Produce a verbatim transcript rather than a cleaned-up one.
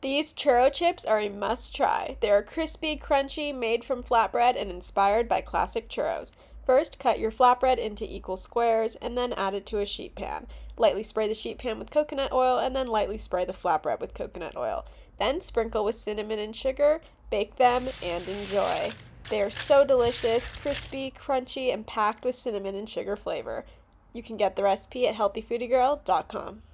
These churro chips are a must-try. They are crispy, crunchy, made from flatbread, and inspired by classic churros. First, cut your flatbread into equal squares, and then add it to a sheet pan. Lightly spray the sheet pan with coconut oil, and then lightly spray the flatbread with coconut oil. Then sprinkle with cinnamon and sugar, bake them, and enjoy. They are so delicious, crispy, crunchy, and packed with cinnamon and sugar flavor. You can get the recipe at healthy foodie girl dot com.